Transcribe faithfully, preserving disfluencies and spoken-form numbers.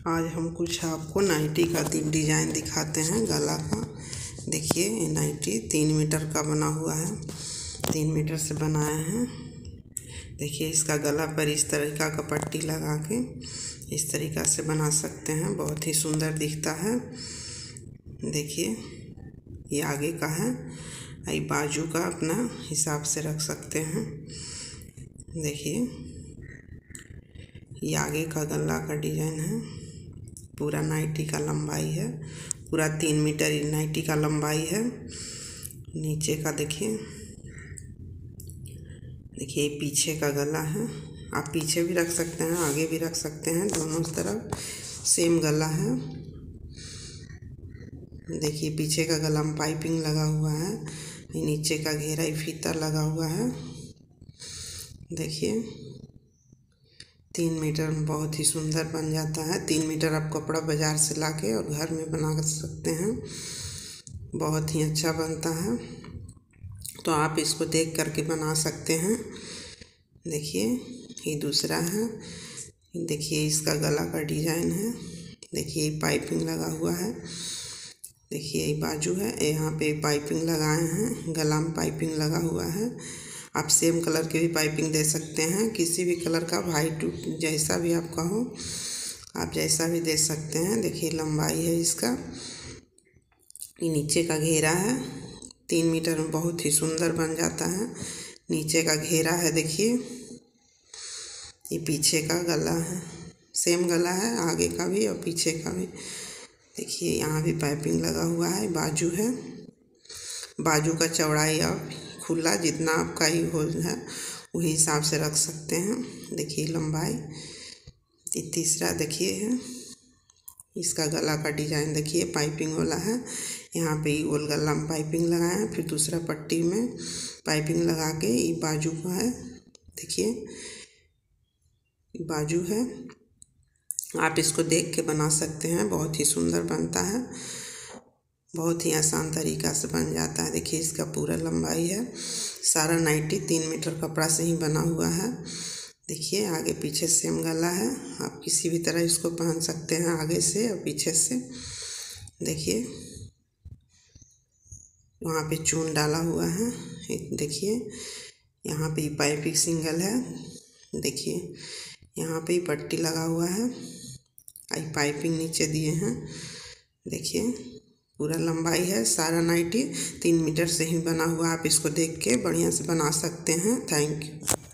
आज हम कुछ आपको नाइटी का डिज़ाइन दिखाते हैं गला का। देखिए ये नाइटी तीन मीटर का बना हुआ है, तीन मीटर से बनाए हैं। देखिए इसका गला पर इस तरीक़ा का पट्टी लगा के इस तरीक़ा से बना सकते हैं, बहुत ही सुंदर दिखता है। देखिए ये आगे का है, ये बाजू का अपना हिसाब से रख सकते हैं। देखिए ये आगे का गला का डिज़ाइन है, पूरा नाइटी का लंबाई है, पूरा तीन मीटर नाइटी का लंबाई है। नीचे का देखिए, देखिए पीछे का गला है, आप पीछे भी रख सकते हैं, आगे भी रख सकते हैं, दोनों तरफ सेम गला है। देखिए पीछे का गला में पाइपिंग लगा हुआ है, नीचे का घेरा फीता लगा हुआ है। देखिए तीन मीटर में बहुत ही सुंदर बन जाता है। तीन मीटर आप कपड़ा बाज़ार से लाके और घर में बना सकते हैं, बहुत ही अच्छा बनता है। तो आप इसको देख करके बना सकते हैं। देखिए ये दूसरा है, देखिए इसका गला का डिज़ाइन है। देखिए पाइपिंग लगा हुआ है, देखिए ये बाजू है, यहाँ पे पाइपिंग लगाए हैं, गला में पाइपिंग लगा हुआ है। आप सेम कलर की भी पाइपिंग दे सकते हैं, किसी भी कलर का, वाइट जैसा भी आपका हो आप जैसा भी दे सकते हैं। देखिए लंबाई है इसका, ये नीचे का घेरा है, तीन मीटर में बहुत ही सुंदर बन जाता है। नीचे का घेरा है, देखिए ये पीछे का गला है, सेम गला है, आगे का भी और पीछे का भी। देखिए यहाँ भी पाइपिंग लगा हुआ है। बाजू है, बाजू का चौड़ाई आप खुला जितना आपका ही हो है वही हिसाब से रख सकते हैं। देखिए लंबाई, ये तीसरा देखिए है, इसका गला का डिज़ाइन देखिए पाइपिंग वाला है। यहाँ पे गोल गला में पाइपिंग लगाए हैं, फिर दूसरा पट्टी में पाइपिंग लगा के ये बाजू का है। देखिए बाजू है, आप इसको देख के बना सकते हैं, बहुत ही सुंदर बनता है, बहुत ही आसान तरीक़ा से बन जाता है। देखिए इसका पूरा लंबाई है, सारा नाइटी तीन मीटर कपड़ा से ही बना हुआ है। देखिए आगे पीछे सेम गला है, आप किसी भी तरह इसको पहन सकते हैं, आगे से और पीछे से। देखिए वहाँ पे चून डाला हुआ है, देखिए यहाँ पे पाइपिंग सिंगल है। देखिए यहाँ पे पट्टी लगा हुआ है, आई पाइपिंग नीचे दिए हैं। देखिए पूरा लंबाई है, सारा नाइटी तीन मीटर से ही बना हुआ। आप इसको देख के बढ़िया से बना सकते हैं। Thank you.